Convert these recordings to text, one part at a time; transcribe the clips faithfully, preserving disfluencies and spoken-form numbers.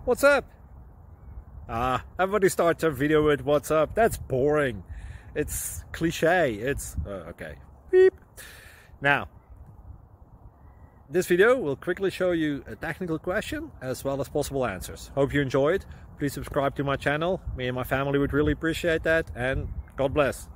What's up? Ah, everybody starts a video with what's up. That's boring. It's cliche. It's uh, okay. Beep. Now, this video will quickly show you a technical question as well as possible answers. Hope you enjoyed. Please subscribe to my channel. Me and my family would really appreciate that, and God bless.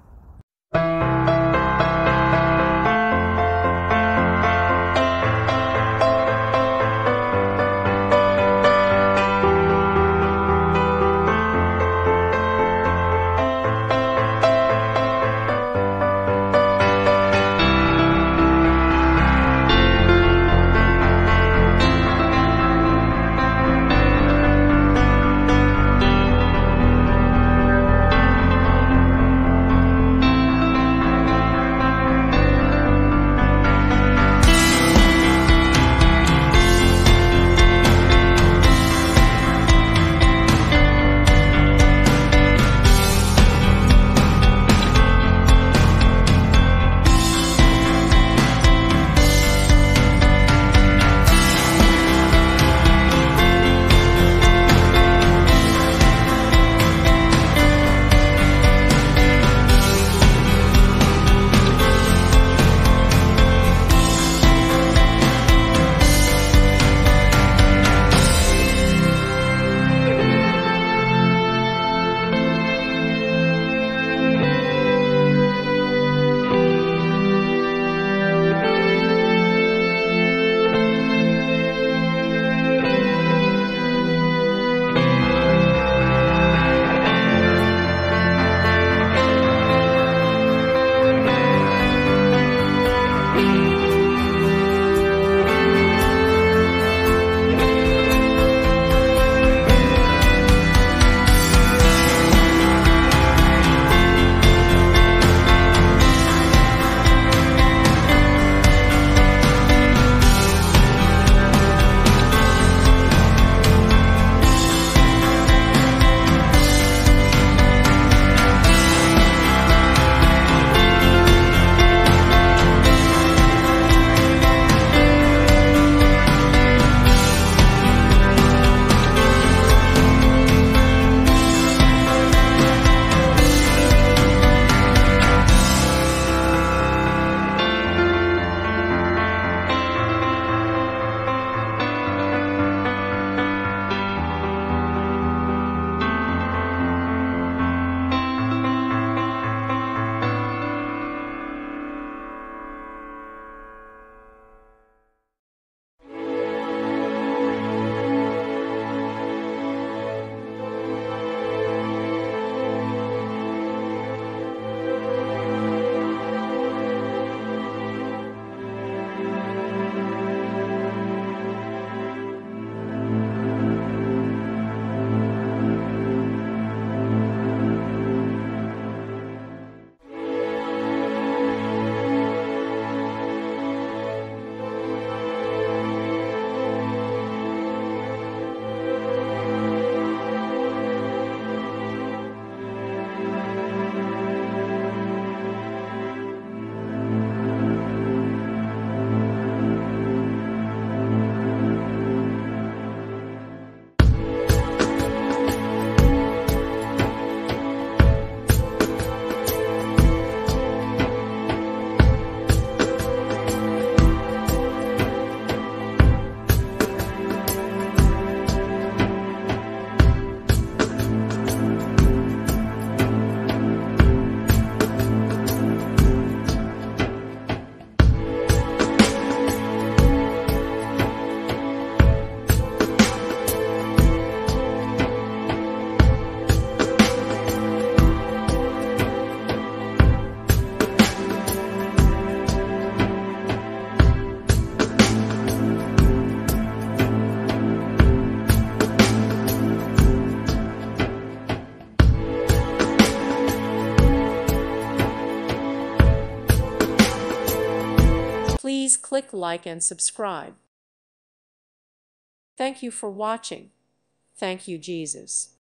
Please click like and subscribe. Thank you for watching. Thank you, Jesus.